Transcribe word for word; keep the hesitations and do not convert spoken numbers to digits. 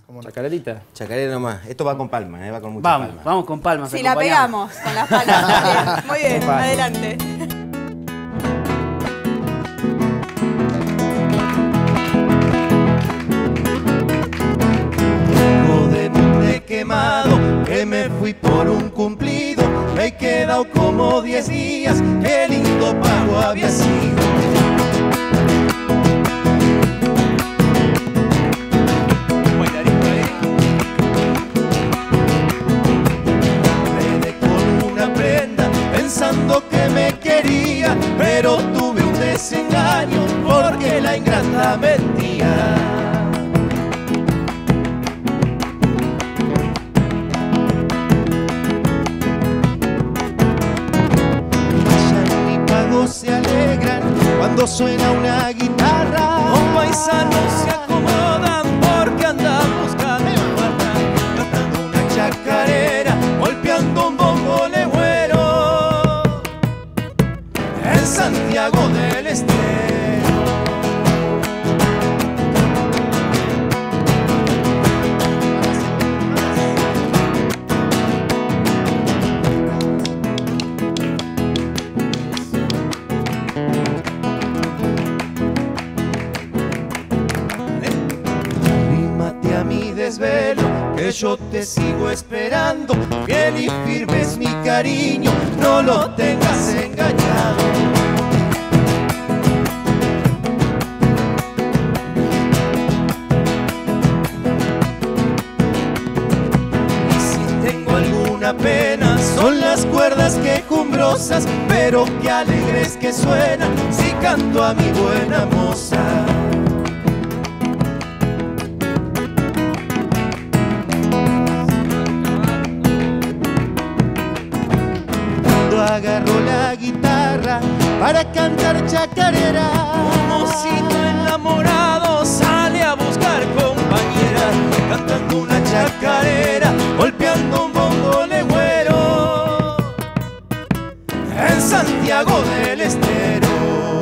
¿Cómo no? Chacarerita. Chacarera nomás. Esto va con palma, ¿eh? Va con mucha Vamos, palma. vamos con palmas. Si la pegamos con las palmas. Muy bien, Palma. adelante. De monte quemado, que me fui por un cumplido, me he quedado como diez días, qué lindo pago había sido. Quedé con una prenda pensando que me quería, pero tuve un desengaño porque la ingrata mentía. Se alegran cuando suena una guitarra. Los paisanos se acomodan porque andan buscando cantando una chacarera, golpeando un bombo legüero en Santiago del Estero. Desvelo, que yo te sigo esperando, fiel y firme es mi cariño, no lo tengas engañado. Y si tengo alguna pena, son las cuerdas quejumbrosas, pero qué alegres que suenan si canto a mi buena moza. Agarró la guitarra para cantar chacarera. Un mocito enamorado sale a buscar compañera, cantando una chacarera, golpeando un bombo legüero en Santiago del Estero.